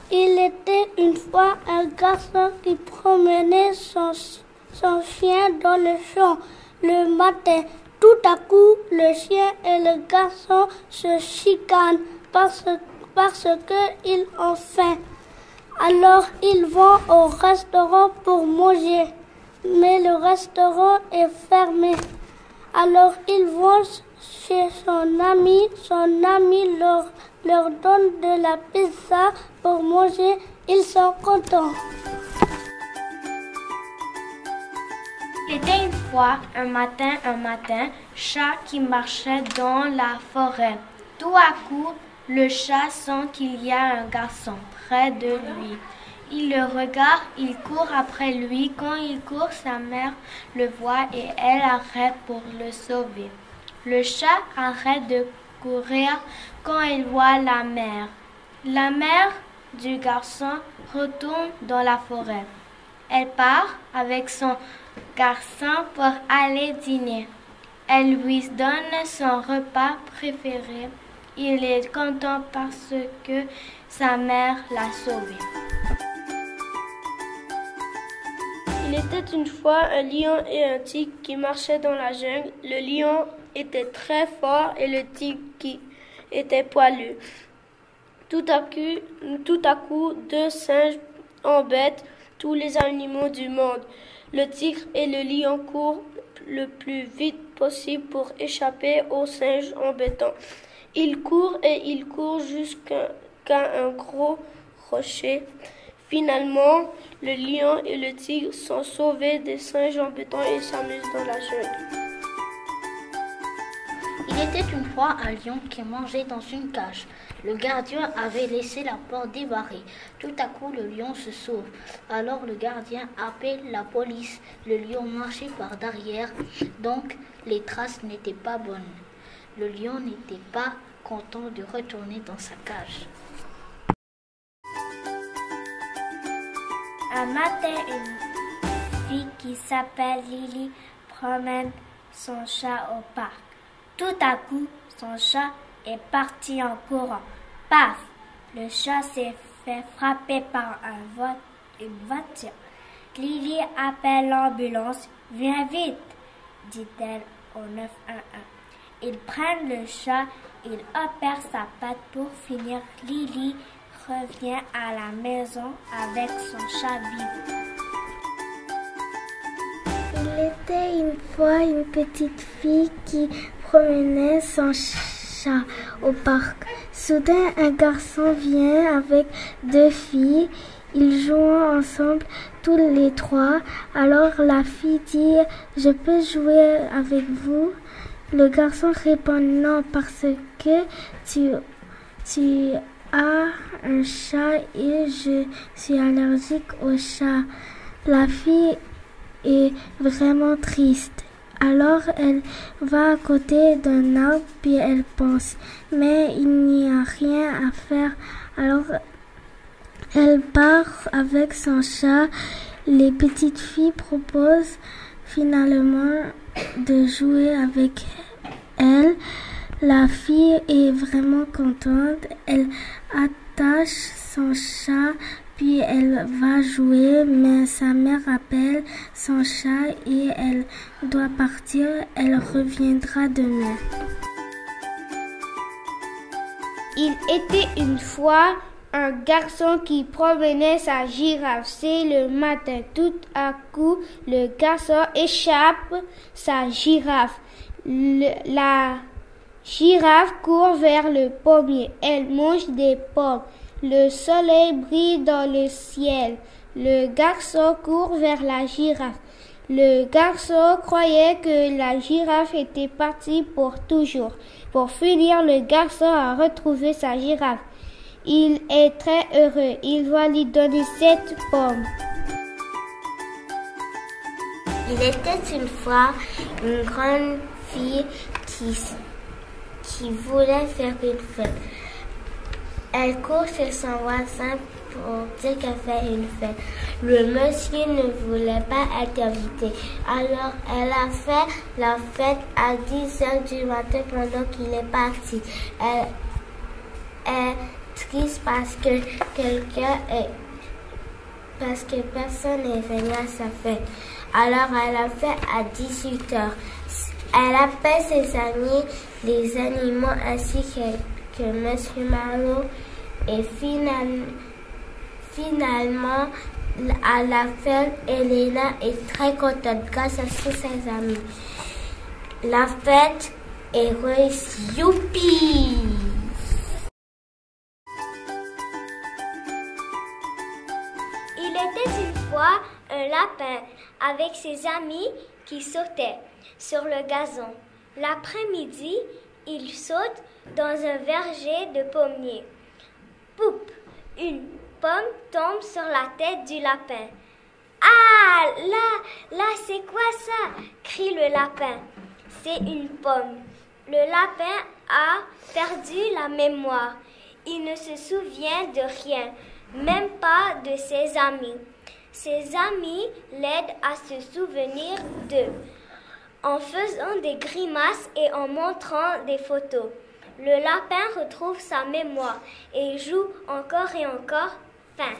Il était une fois un garçon qui promenait son chien dans le champ le matin. Tout à coup, le chien et le garçon se chicanent parce qu'ils ont faim. Alors, ils vont au restaurant pour manger, mais le restaurant est fermé. Alors, ils vont chez son ami. Son ami leur donne de la pizza pour manger. Ils sont contents. Il était une fois, un matin, chat qui marchait dans la forêt. Tout à coup, le chat sent qu'il y a un garçon près de lui. Il le regarde, il court après lui. Quand il court, sa mère le voit et elle arrête pour le sauver. Le chat arrête de courir quand il voit la mère. La mère du garçon retourne dans la forêt. Elle part avec son garçon pour aller dîner. Elle lui donne son repas préféré. Il est content parce que sa mère l'a sauvé. Il était une fois un lion et un tigre qui marchaient dans la jungle. Le lion était très fort et le tigre qui était poilu. Tout à coup, deux singes embêtent tous les animaux du monde. Le tigre et le lion courent le plus vite possible pour échapper aux singes embêtants. Ils courent et ils courent jusqu'à un gros rocher. Finalement, le lion et le tigre sont sauvés des singes embêtants et s'amusent dans la jungle. Il était une fois un lion qui mangeait dans une cage. Le gardien avait laissé la porte débarrée. Tout à coup, le lion se sauve. Alors le gardien appelle la police. Le lion marchait par derrière, donc les traces n'étaient pas bonnes. Le lion n'était pas content de retourner dans sa cage. Un matin, une fille qui s'appelle Lily promène son chat au parc. Tout à coup, son chat est parti en courant. Paf! Le chat s'est fait frapper par une voiture. Lily appelle l'ambulance. Viens vite, dit-elle au 911. Ils prennent le chat, ils opèrent sa patte pour finir. Lily revient à la maison avec son chat vivant. Il était une fois une petite fille qui promenait son chat au parc. Soudain, un garçon vient avec deux filles. Ils jouent ensemble tous les trois. Alors la fille dit « Je peux jouer avec vous ?» Le garçon répond « Non, parce que tu as un chat et je suis allergique au chat. » La fille est vraiment triste. Alors elle va à côté d'un arbre puis elle pense, mais il n'y a rien à faire. Alors elle part avec son chat. Les petites filles proposent finalement de jouer avec elle. La fille est vraiment contente. Elle attache son chat. Puis elle va jouer, mais sa mère appelle son chat et elle doit partir. Elle reviendra demain. Il était une fois un garçon qui promenait sa girafe. C'est le matin. Tout à coup, le garçon échappe sa girafe. La girafe court vers le pommier. Elle mange des pommes. Le soleil brille dans le ciel. Le garçon court vers la girafe. Le garçon croyait que la girafe était partie pour toujours. Pour finir, le garçon a retrouvé sa girafe. Il est très heureux. Il va lui donner 7 pommes. Il était une fois une grande fille qui voulait faire une fête. Elle court chez son voisin pour dire qu'elle fait une fête. Le monsieur ne voulait pas être invité. Alors elle a fait la fête à 10h du matin pendant qu'il est parti. triste parce que personne n'est venu à sa fête. Alors elle a fait à 18h. Elle appelle ses amis, les animaux ainsi que Monsieur Marlowe et finalement à la fête, Elena est très contente grâce à tous ses amis. La fête est réussie. Youpi! Il était une fois un lapin avec ses amis qui sautaient sur le gazon. L'après-midi, il saute dans un verger de pommiers. Poup! Une pomme tombe sur la tête du lapin. Ah, là, c'est quoi ça? Crie le lapin. C'est une pomme. Le lapin a perdu la mémoire. Il ne se souvient de rien, même pas de ses amis. Ses amis l'aident à se souvenir d'eux, en faisant des grimaces et en montrant des photos. Le lapin retrouve sa mémoire et joue encore et encore. Fin.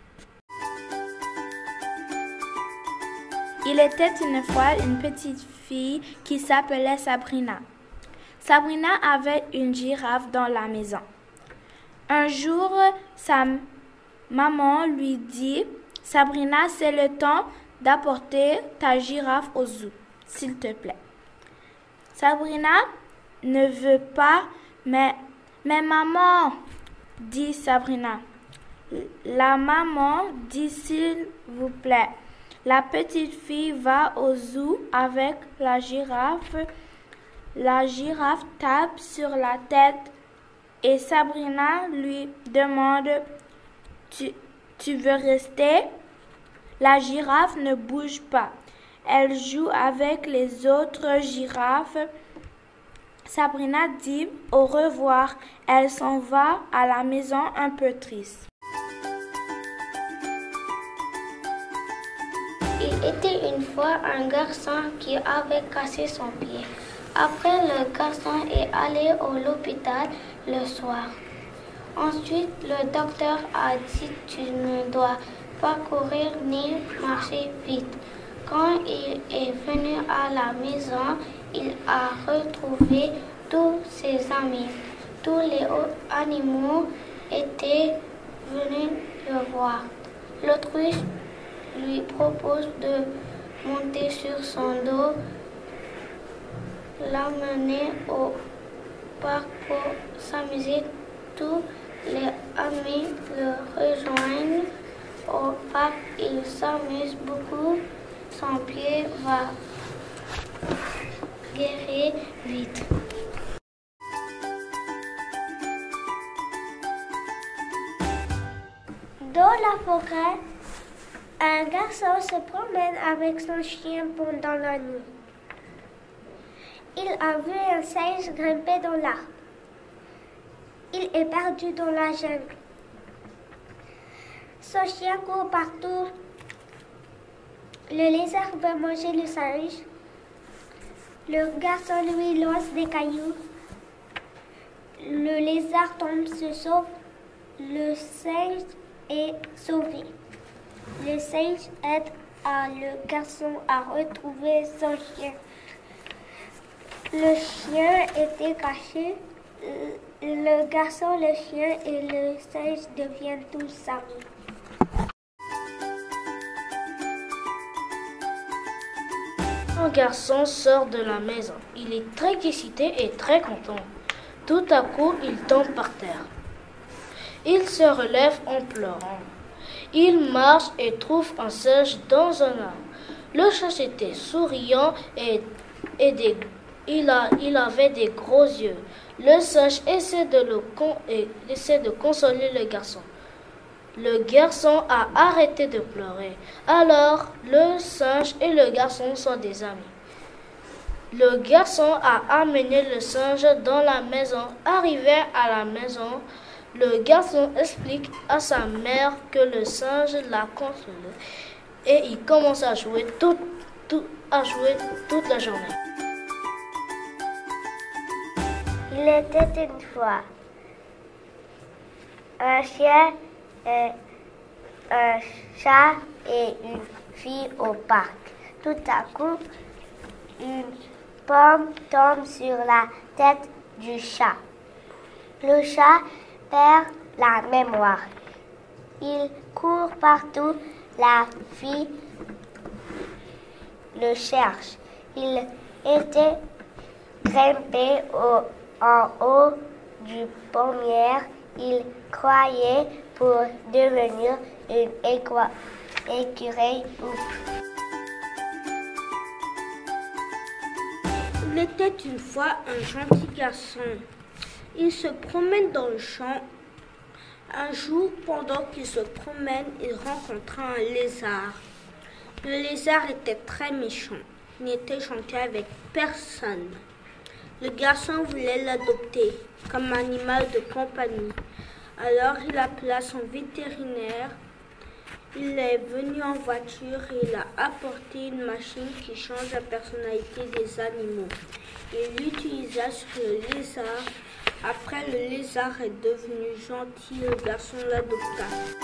Il était une fois une petite fille qui s'appelait Sabrina. Sabrina avait une girafe dans la maison. Un jour, sa maman lui dit « Sabrina, c'est le temps d'apporter ta girafe au zoo, s'il te plaît. » Sabrina ne veut pas, mais maman, dit Sabrina. La maman dit s'il vous plaît. La petite fille va au zoo avec la girafe. La girafe tape sur la tête et Sabrina lui demande tu veux rester? La girafe ne bouge pas. Elle joue avec les autres girafes. Sabrina dit au revoir. Elle s'en va à la maison un peu triste. Il était une fois un garçon qui avait cassé son pied. Après, le garçon est allé à l'hôpital le soir. Ensuite, le docteur a dit « Tu ne dois pas courir ni marcher vite ». Quand il est venu à la maison, il a retrouvé tous ses amis. Tous les autres animaux étaient venus le voir. L'autruche lui propose de monter sur son dos, l'amener au parc pour s'amuser. Tous les amis le rejoignent au parc. Il s'amuse beaucoup. Son pied va guérir vite. Dans la forêt, un garçon se promène avec son chien pendant la nuit. Il a vu un singe grimper dans l'arbre. Il est perdu dans la jungle. Son chien court partout. Le lézard veut manger le singe. Le garçon lui lance des cailloux. Le lézard tombe, se sauve. Le singe est sauvé. Le singe aide le garçon à retrouver son chien. Le chien était caché. Le garçon, le chien et le singe deviennent tous amis. Un garçon sort de la maison. Il est très excité et très content. Tout à coup, il tombe par terre. Il se relève en pleurant. Il marche et trouve un singe dans un arbre. Le singe était souriant et il avait des gros yeux. Le singe essaie de consoler le garçon. Le garçon a arrêté de pleurer. Alors, le singe et le garçon sont des amis. Le garçon a amené le singe dans la maison. Arrivé à la maison, le garçon explique à sa mère que le singe l'a consolé et il commence à jouer toute la journée. Il était une fois un chien, un chat et une fille au parc. Tout à coup, une pomme tombe sur la tête du chat. Le chat perd la mémoire. Il court partout. La fille le cherche. Il était grimpé en haut du pommier. Il croyait pour devenir une écureuil. Il était une fois un gentil garçon. Il se promène dans le champ. Un jour, pendant qu'il se promène, il rencontra un lézard. Le lézard était très méchant. Il n'était gentil avec personne. Le garçon voulait l'adopter comme animal de compagnie. Alors il appela son vétérinaire. Il est venu en voiture et il a apporté une machine qui change la personnalité des animaux. Il l'utilisa sur le lézard. Après, le lézard est devenu gentil, le garçon l'adopta.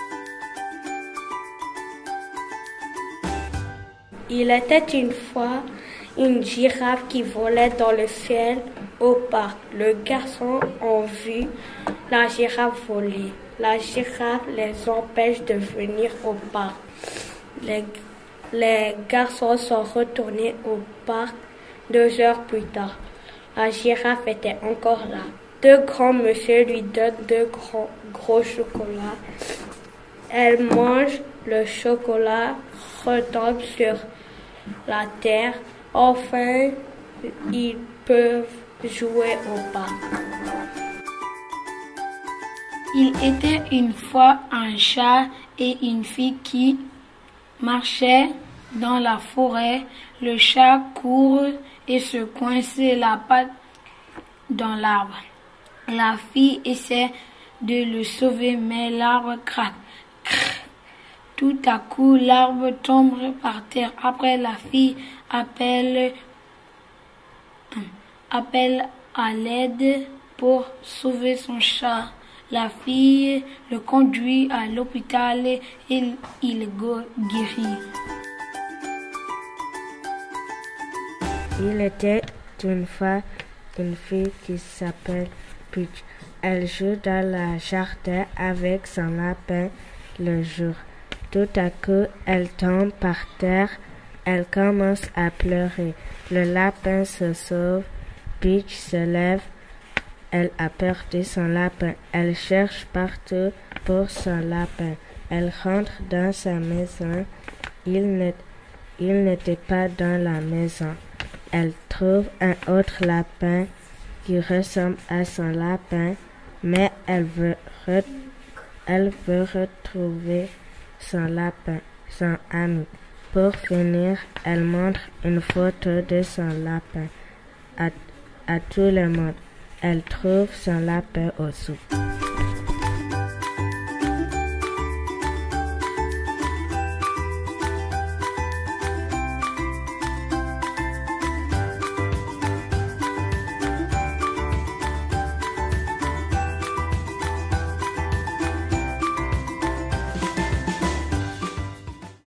Il était une fois une girafe qui volait dans le ciel au parc. Le garçon a vu la girafe voler. La girafe les empêche de venir au parc. Les garçons sont retournés au parc 2 heures plus tard. La girafe était encore là. 2 grands monsieur lui donnent 2 gros chocolats. Elle mange le chocolat, retombe sur la terre. Enfin, ils peuvent jouer au parc. Il était une fois un chat et une fille qui marchaient dans la forêt. Le chat court et se coince la patte dans l'arbre. La fille essaie de le sauver, mais l'arbre craque. Tout à coup, l'arbre tombe par terre. Après, la fille appelle à l'aide pour sauver son chat. La fille le conduit à l'hôpital et il guérit. Il était une fois une fille qui s'appelle Peach. Elle joue dans le jardin avec son lapin le jour. Tout à coup, elle tombe par terre. Elle commence à pleurer. Le lapin se sauve. Peach se lève. Elle a perdu son lapin. Elle cherche partout pour son lapin. Elle rentre dans sa maison. Il n'était pas dans la maison. Elle trouve un autre lapin qui ressemble à son lapin, mais elle veut retrouver son lapin, son ami. Pour finir, elle montre une photo de son lapin à tout le monde. Elle trouve son lapin au soupe.